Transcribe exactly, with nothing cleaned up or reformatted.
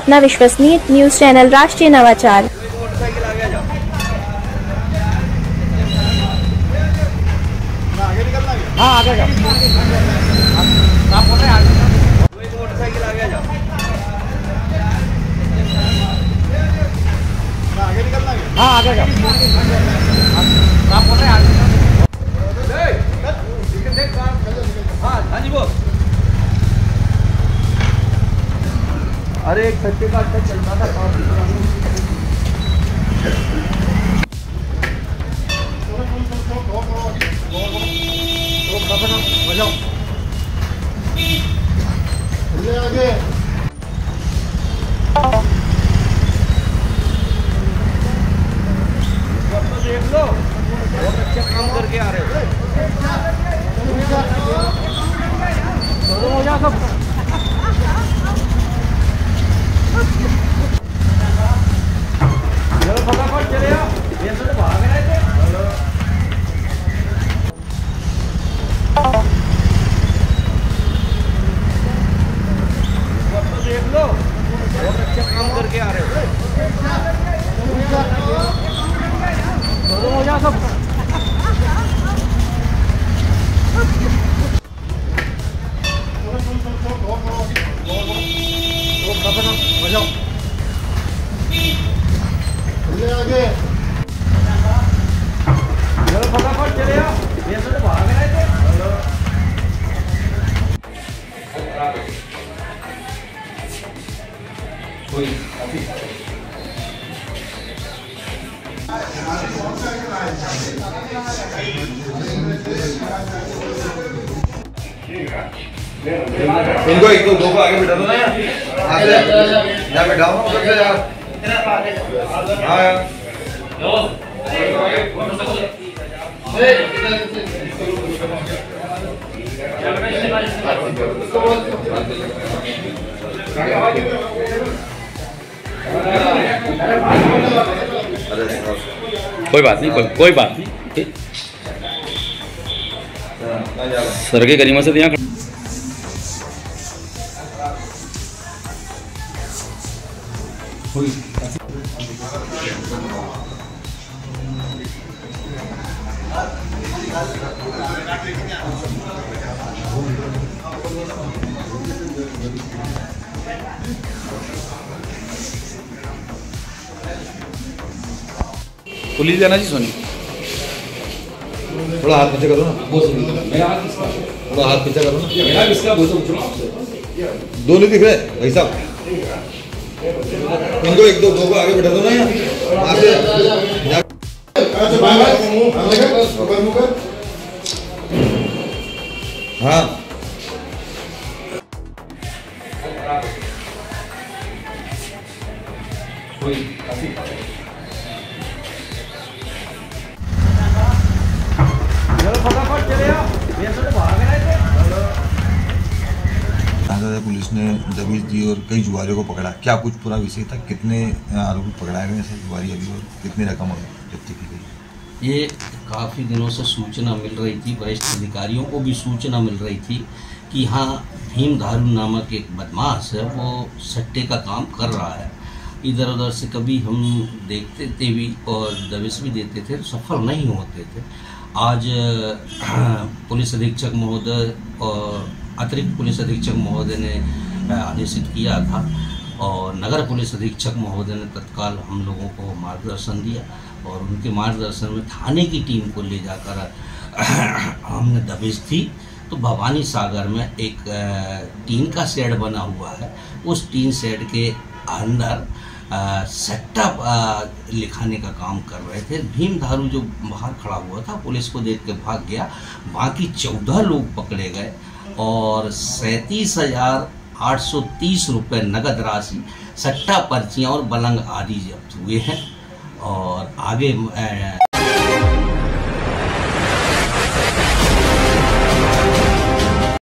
अपना विश्वसनीय news channel राष्ट्रीय नवाचार। हाँ आगे जाओ। आप बोल रहे हैं आगे जाओ। कोई मोटरसाइकिल आगे जाओ। आगे निकलना है। हाँ आगे जाओ। आप बोल रहे हैं आगे जाओ। देख हाँ हाँ जी बोल। अरे एक सच्चे का अच्छा चल रहा था। बजाओ आगे देख लो, बहुत अच्छा काम करके आ रहे हो। हो जा सब चलो फटाफट चले आओ। ये तो भाग रहे थे। देख लो, बहुत अच्छा काम करके आ रहे हो। हो जा सब बजाओ आगे चलो फटाफट चले आओ। ये तो भाग रहे थे। कोई इनको एक दो दो को आगे बिठा दो ना यार। यहाँ बैठाओ ना उधर से यार। हाँ यार कोई बात नहीं, कोई कोई बात नहीं। सर के करीमा से यहाँ पुलिस जाना जी सोनी। थोड़ा हाथ पीछे करो ना। मेरा हाथ किसका? थोड़ा हाथ पीछे करो ना। मेरा किसका? वो तो पूछो आपसे। दो नहीं दिख रहे भाई साहब। इनको एक दो दो को आगे बिठा दो ना यार। हाँ फटाफट चले आओ। ये तो भाग रहे थे। पुलिस ने दबिश दी और कई जुआरियों को पकड़ा। क्या कुछ पूरा विषय था? कितने आरोपी पकड़ाए गए ऐसे जुआरी अभी और कितनी रकम जब्ती की गई? ये काफ़ी दिनों से सूचना मिल रही थी, वरिष्ठ अधिकारियों को भी सूचना मिल रही थी कि हाँ भीम धारू नामक एक बदमाश है, वो सट्टे का काम कर रहा है। इधर उधर से कभी हम देखते थे भी और दबिश भी देते थे, सफल नहीं होते थे। आज पुलिस अधीक्षक महोदय और अतिरिक्त पुलिस अधीक्षक महोदय ने आदेशित किया था और नगर पुलिस अधीक्षक महोदय ने तत्काल हम लोगों को मार्गदर्शन दिया और उनके मार्गदर्शन में थाने की टीम को ले जाकर हमने दबिश दी। तो भवानी सागर में एक टीन का शेड बना हुआ है, उस टीन शेड के अंदर सट्टा लिखाने का काम कर रहे थे। भीम धारू जो बाहर खड़ा हुआ था पुलिस को देख के भाग गया। बाकी चौदह लोग पकड़े गए और सैंतीस हजार आठ सौ तीस रुपये नगद राशि, सट्टा पर्चियाँ और बलंग आदि जब्त हुए हैं। और आगे